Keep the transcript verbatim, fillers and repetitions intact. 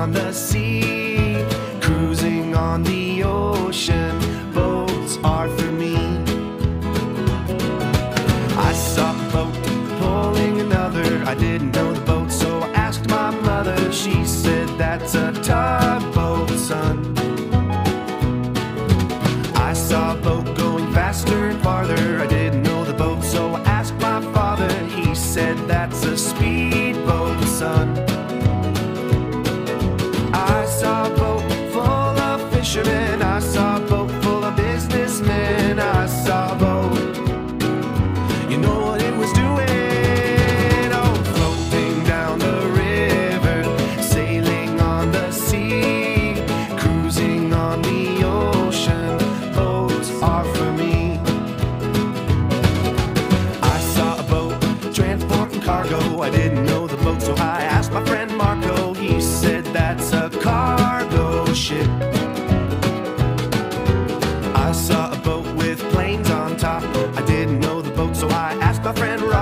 on the sea, cruising on the ocean. Boats are for me. I saw a boat pulling another. I didn't know the boat, so I asked my mother. She said, that's a tugboat, son. I saw a boat going faster and farther. I didn't know the boat, so I asked my father. He said, that's a speedboat, son. I saw a boat full of fishermen. I saw a boat full of businessmen. I saw a boat, you know what it was doing? Oh, floating down the river, sailing on the sea, cruising on the ocean. Boats are for me. I saw a boat transporting cargo. I didn't know the boat, so I asked my friend Marco. He said, that's a cargo ship. I saw a boat with planes on top. I didn't know the boat, so I asked my friend